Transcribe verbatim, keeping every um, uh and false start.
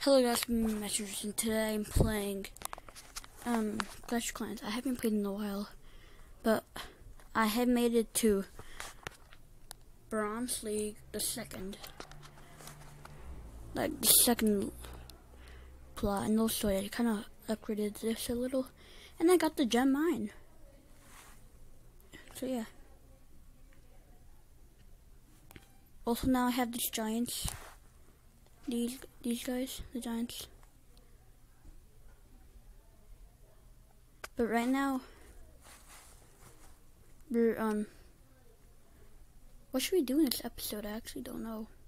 Hello guys, Messengers, and today I'm playing um Clash of Clans. I haven't played in a while, but I have made it to Bronze League, the second, like the second plot, and also I kind of upgraded this a little, and I got the gem mine. So yeah. Also now I have these giants. These these guys, the giants. But right now, we're um. What should we do in this episode? I actually don't know.